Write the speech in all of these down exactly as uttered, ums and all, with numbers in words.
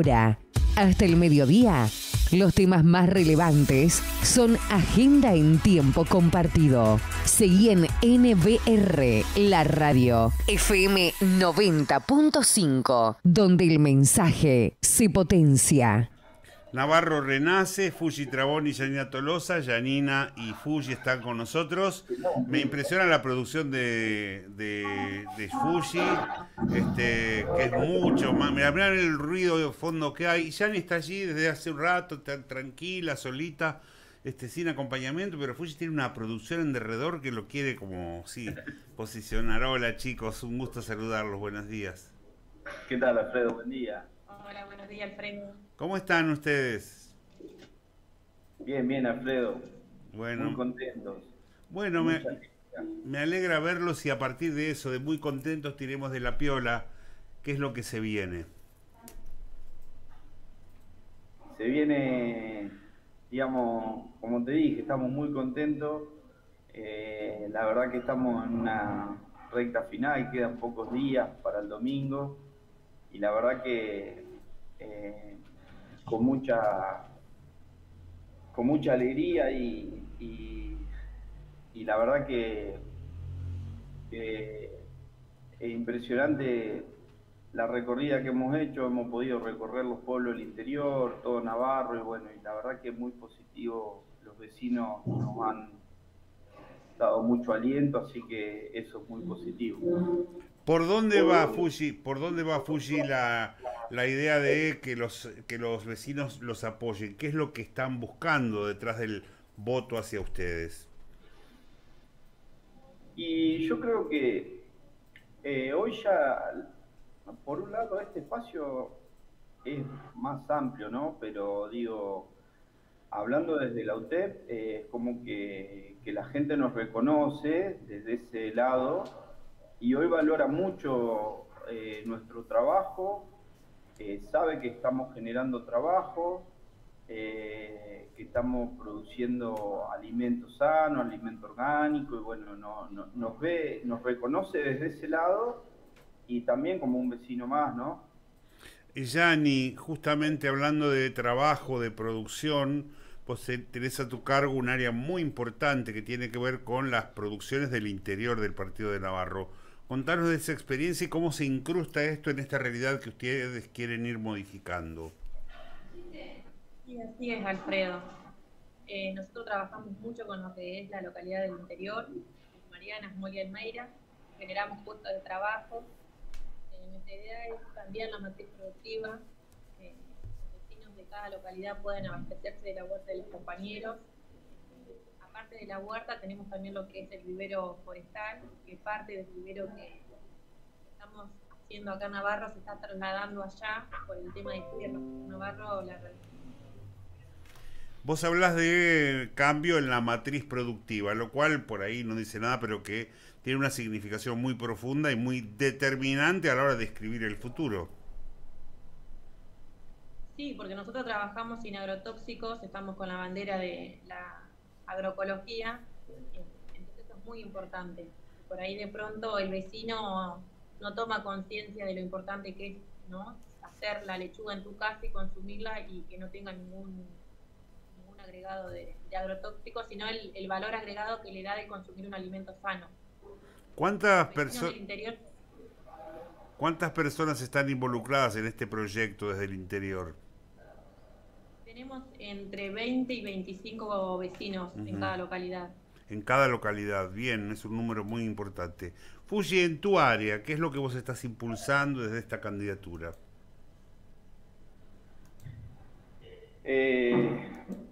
Ahora, hasta el mediodía, los temas más relevantes son agenda en tiempo compartido. Seguí en N B R, la radio, F M noventa punto cinco, donde el mensaje se potencia. Navarro renace, Fuji Trabón y Yanina Tolosa, Yanina y Fuji están con nosotros. Me impresiona la producción de, de, de Fuji, este, que es mucho más. Mirá, mirá el ruido de fondo que hay. Yani está allí desde hace un rato, tan tranquila, solita, este, sin acompañamiento, pero Fuji tiene una producción en derredor que lo quiere como, sí, posicionar. Hola chicos, un gusto saludarlos, buenos días. ¿Qué tal, Alfredo? Buen día. Hola, buenos días, Alfredo. ¿Cómo están ustedes? Bien, bien, Alfredo. Bueno, muy contentos. Bueno, me, me alegra verlos y a partir de eso, de muy contentos, tiremos de la piola. ¿Qué es lo que se viene? Se viene, digamos, como te dije, estamos muy contentos. Eh, la verdad que estamos en una recta final, quedan pocos días para el domingo. Y la verdad que eh, con mucha con mucha alegría y, y, y la verdad que, que es impresionante la recorrida que hemos hecho. Hemos podido recorrer los pueblos del interior, todo Navarro, y bueno, y la verdad que es muy positivo. Los vecinos nos han dado mucho aliento, así que eso es muy positivo. ¿Por dónde va Fuji? ¿Por dónde va Fuji la, la idea de que los que los vecinos los apoyen? ¿Qué es lo que están buscando detrás del voto hacia ustedes? Y yo creo que eh, hoy ya, por un lado, este espacio es más amplio, ¿no? Pero digo, hablando desde la U T E P, eh, es como que, que la gente nos reconoce desde ese lado y hoy valora mucho eh, nuestro trabajo, eh, sabe que estamos generando trabajo, eh, que estamos produciendo alimentos sanos, alimento orgánico, y bueno, no, no, nos ve, nos reconoce desde ese lado y también como un vecino más, ¿no? Yani, justamente hablando de trabajo, de producción, vos tenés a tu cargo un área muy importante que tiene que ver con las producciones del interior del Partido de Navarro. Contanos de esa experiencia y cómo se incrusta esto en esta realidad que ustedes quieren ir modificando. Sí, así es, Alfredo. Eh, nosotros trabajamos mucho con lo que es la localidad del interior, Marianas, Molia y Meira, generamos puestos de trabajo. Eh, nuestra idea es cambiar la matriz productiva, que los vecinos de cada localidad puedan abastecerse de la huerta de los compañeros. Aparte de la huerta tenemos también lo que es el vivero forestal, que parte del vivero que estamos haciendo acá en Navarro se está trasladando allá por el tema de tierra. Navarro, la Vos hablás de cambio en la matriz productiva, lo cual por ahí no dice nada, pero que tiene una significación muy profunda y muy determinante a la hora de escribir el futuro. Sí, porque nosotros trabajamos sin agrotóxicos, estamos con la bandera de la agroecología, entonces eso es muy importante. Por ahí de pronto el vecino no toma conciencia de lo importante que es, ¿no?, hacer la lechuga en tu casa y consumirla y que no tenga ningún, ningún agregado de, de agrotóxicos, sino el, el valor agregado que le da de consumir un alimento sano. ¿Cuántas personas interior... ¿Cuántas personas están involucradas en este proyecto desde el interior? Tenemos entre veinte y veinticinco vecinos uh-huh. en cada localidad. En cada localidad, bien, es un número muy importante. Fuji, en tu área, ¿qué es lo que vos estás impulsando desde esta candidatura? Eh,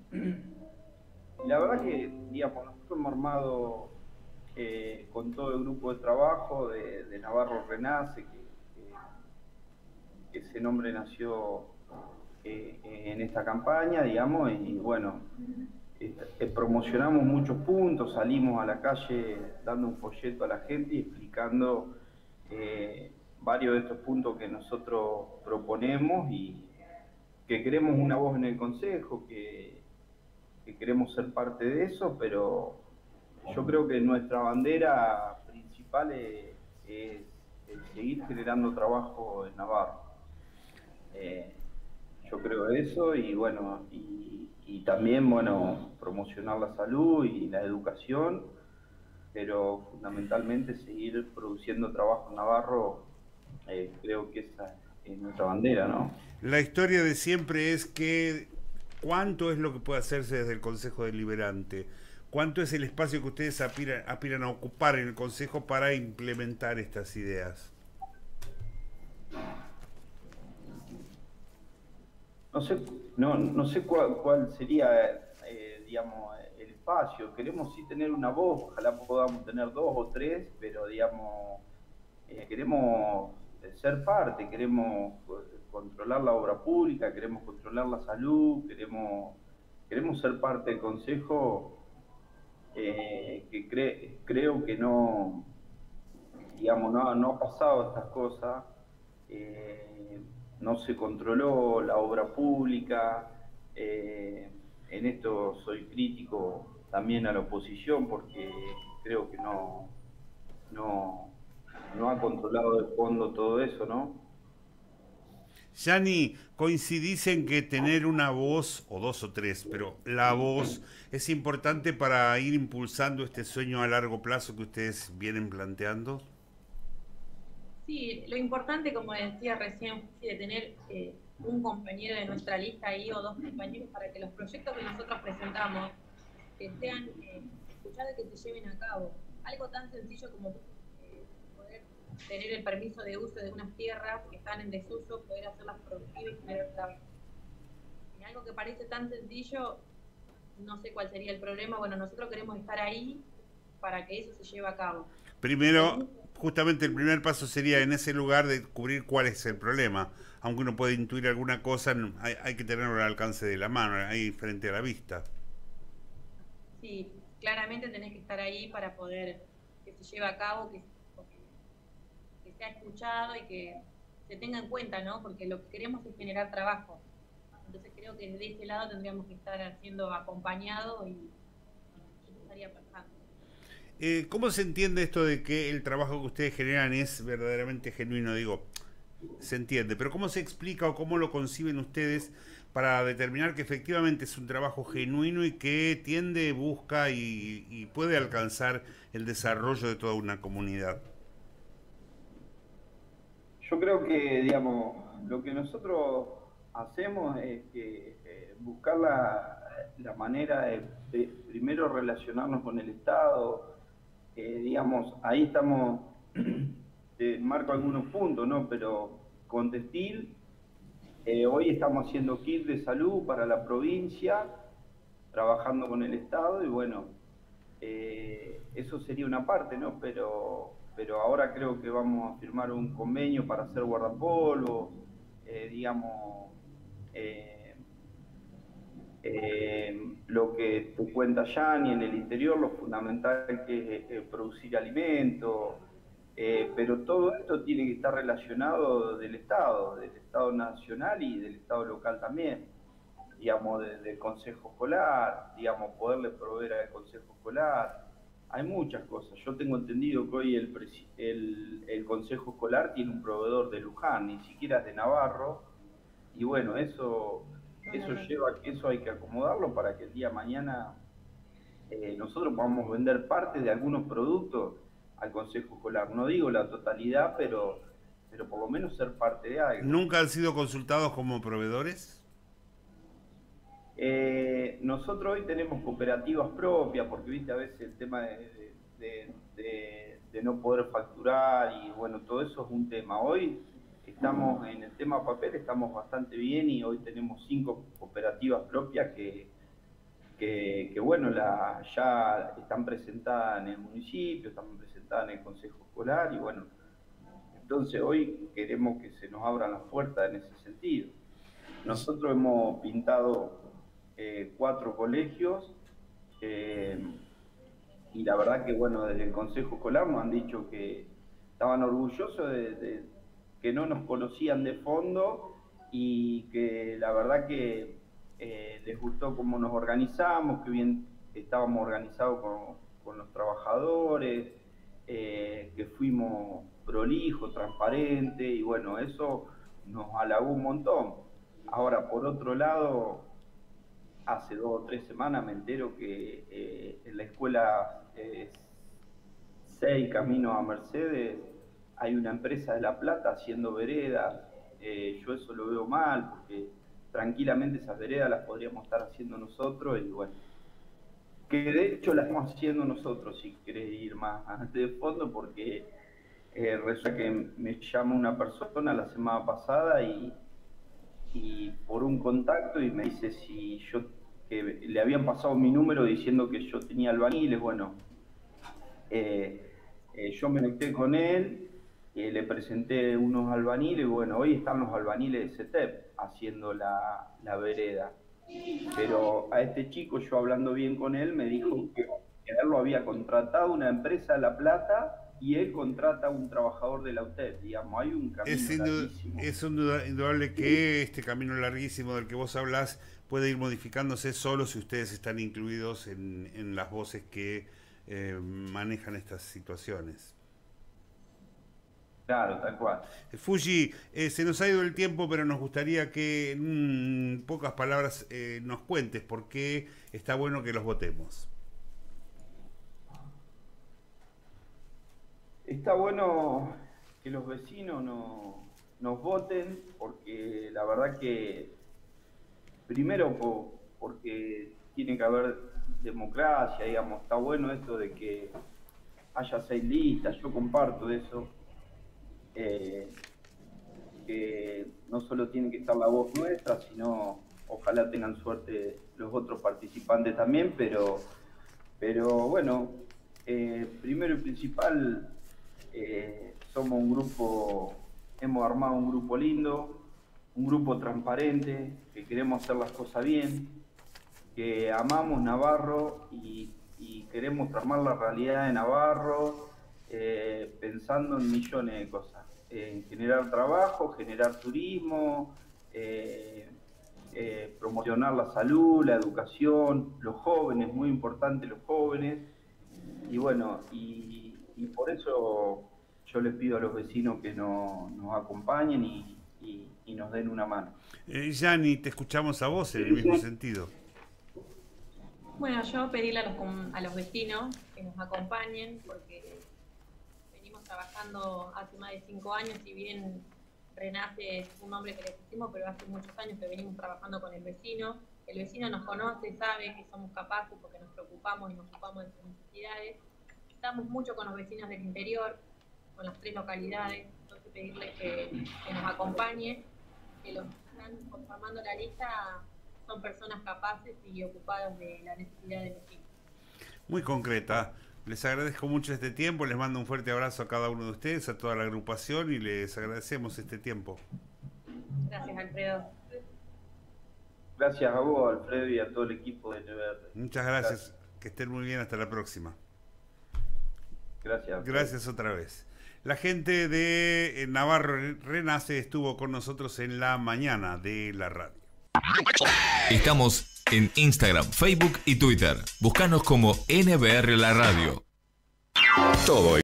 la verdad que, digamos, nosotros hemos armado eh, con todo el grupo de trabajo de, de Navarro Renace, que, que, que ese nombre nació eh, en esta campaña, digamos, y bueno, eh, promocionamos muchos puntos, salimos a la calle dando un folleto a la gente y explicando eh, varios de estos puntos que nosotros proponemos y que queremos una voz en el Consejo, que, que queremos ser parte de eso, pero yo creo que nuestra bandera principal es, es, es seguir generando trabajo en Navarro. Eh, yo creo eso, y bueno, y, y también, bueno, promocionar la salud y la educación, pero fundamentalmente seguir produciendo trabajo en Navarro, eh, creo que esa es nuestra bandera, ¿no? La historia de siempre es que cuánto es lo que puede hacerse desde el Consejo Deliberante, cuánto es el espacio que ustedes aspiran, aspiran a ocupar en el Consejo para implementar estas ideas. No sé, no, no sé cuál, cuál sería, eh, digamos, el espacio. Queremos sí tener una voz, ojalá podamos tener dos o tres, pero, digamos, eh, queremos ser parte, queremos controlar la obra pública, queremos controlar la salud, queremos, queremos ser parte del Consejo, eh, que cre, creo que no, digamos, no, no ha pasado estas cosas. Eh, no se controló la obra pública, eh, en esto soy crítico también a la oposición porque creo que no, no, no ha controlado de fondo todo eso, ¿no? Yani, coincidís en que tener una voz, o dos o tres, pero la voz es importante para ir impulsando este sueño a largo plazo que ustedes vienen planteando. Sí, lo importante, como decía recién, de tener eh, un compañero de nuestra lista ahí o dos compañeros para que los proyectos que nosotros presentamos que sean eh, escuchados y que se lleven a cabo. Algo tan sencillo como eh, poder tener el permiso de uso de unas tierras que están en desuso, poder hacerlas productivas y generar trabajo. En algo que parece tan sencillo, no sé cuál sería el problema. Bueno, nosotros queremos estar ahí para que eso se lleve a cabo. Primero, justamente el primer paso sería en ese lugar de descubrir cuál es el problema. Aunque uno puede intuir alguna cosa, hay, hay que tenerlo al alcance de la mano, ahí frente a la vista. Sí, claramente tenés que estar ahí para poder que se lleve a cabo, que, que sea escuchado y que se tenga en cuenta, ¿no? Porque lo que queremos es generar trabajo. Entonces creo que desde ese lado tendríamos que estar siendo acompañados y eso estaría pasando. Eh, ¿Cómo se entiende esto de que el trabajo que ustedes generan es verdaderamente genuino? Digo, se entiende, pero ¿cómo se explica o cómo lo conciben ustedes para determinar que efectivamente es un trabajo genuino y que tiende, busca y, y puede alcanzar el desarrollo de toda una comunidad? Yo creo que, digamos, lo que nosotros hacemos es que eh, buscar la, la manera de, de primero relacionarnos con el Estado. Eh, digamos, ahí estamos, te marco algunos puntos, ¿no? Pero con Textil, eh, hoy estamos haciendo kit de salud para la provincia, trabajando con el Estado, y bueno, eh, eso sería una parte, ¿no? Pero, pero ahora creo que vamos a firmar un convenio para hacer guardapolvo, eh, digamos, eh, Eh, lo que te cuenta Yani en el interior, lo fundamental que es eh, producir alimentos, eh, pero todo esto tiene que estar relacionado del Estado, del Estado nacional y del Estado local también, digamos, de, del Consejo Escolar, digamos, poderle proveer al Consejo Escolar. Hay muchas cosas. Yo tengo entendido que hoy el, el, el Consejo Escolar tiene un proveedor de Luján, ni siquiera es de Navarro, y bueno, eso... Eso lleva, eso hay que acomodarlo para que el día de mañana eh, nosotros podamos vender parte de algunos productos al Consejo Escolar. No digo la totalidad, pero, pero por lo menos ser parte de algo. ¿Nunca han sido consultados como proveedores? Eh, nosotros hoy tenemos cooperativas propias, porque viste a veces el tema de, de, de, de no poder facturar y bueno, todo eso es un tema. Hoy estamos en el tema papel, estamos bastante bien y hoy tenemos cinco cooperativas propias que, que, que bueno, la, ya están presentadas en el municipio, están presentadas en el Consejo Escolar y bueno, entonces hoy queremos que se nos abran las puertas en ese sentido. Nosotros hemos pintado eh, cuatro colegios eh, y la verdad que bueno, desde el Consejo Escolar nos han dicho que estaban orgullosos de, de que no nos conocían de fondo y que la verdad que eh, les gustó cómo nos organizamos, que bien estábamos organizados con, con los trabajadores, eh, que fuimos prolijos, transparentes y bueno, eso nos halagó un montón. Ahora, por otro lado, hace dos o tres semanas me entero que eh, en la escuela eh, seis Camino a Mercedes hay una empresa de La Plata haciendo veredas. Eh, yo eso lo veo mal, porque tranquilamente esas veredas las podríamos estar haciendo nosotros, y bueno, que de hecho las estamos haciendo nosotros, si querés ir más de fondo, porque eh, resulta que me llama una persona la semana pasada y, y por un contacto, y me dice si yo, que le habían pasado mi número diciendo que yo tenía albañiles. Bueno, eh, eh, yo me conecté con él, eh, le presenté unos albañiles, y bueno, hoy están los albañiles de CETEP haciendo la, la vereda. Pero a este chico, yo hablando bien con él, me dijo que él lo había contratado una empresa de La Plata y él contrata a un trabajador de la U T E P. Digamos, hay un camino es larguísimo. Es indudable que este camino larguísimo del que vos hablas puede ir modificándose solo si ustedes están incluidos en, en las voces que eh, manejan estas situaciones. Claro, tal cual. Fuji, eh, se nos ha ido el tiempo, pero nos gustaría que en pocas palabras eh, nos cuentes por qué está bueno que los votemos. Está bueno que los vecinos no, nos voten, porque la verdad que, primero por, porque tiene que haber democracia, digamos, está bueno esto de que haya seis listas, yo comparto eso. Eh, que no solo tiene que estar la voz nuestra, sino ojalá tengan suerte los otros participantes también, pero, pero bueno, eh, primero y principal, eh, somos un grupo, hemos armado un grupo lindo, un grupo transparente, que queremos hacer las cosas bien, que amamos Navarro y, y queremos transformar la realidad de Navarro, eh, pensando en millones de cosas. En generar trabajo, generar turismo, eh, eh, promocionar la salud, la educación, los jóvenes, muy importante los jóvenes, y bueno, y, y por eso yo les pido a los vecinos que no, nos acompañen y, y, y nos den una mano. Eh, Yani, te escuchamos a vos en el mismo sentido. Bueno, yo pedirle a los, a los vecinos que nos acompañen, porque trabajando hace más de cinco años, si bien Renace es un nombre que le pusimos, pero hace muchos años que venimos trabajando con el vecino. El vecino nos conoce, sabe que somos capaces porque nos preocupamos y nos ocupamos de sus necesidades. Estamos mucho con los vecinos del interior, con las tres localidades, entonces pedirles que, que nos acompañen, que los que están conformando la lista son personas capaces y ocupadas de la necesidad del vecino. Muy concreta. Les agradezco mucho este tiempo, les mando un fuerte abrazo a cada uno de ustedes, a toda la agrupación, y les agradecemos este tiempo. Gracias, Alfredo. Gracias a vos, Alfredo, y a todo el equipo de N V R. Muchas gracias. gracias, que estén muy bien, hasta la próxima. Gracias. Gracias otra vez. La gente de Navarro Renace estuvo con nosotros en la mañana de la radio. Estamos en Instagram, Facebook y Twitter. Búscanos como N V R La Radio. Todo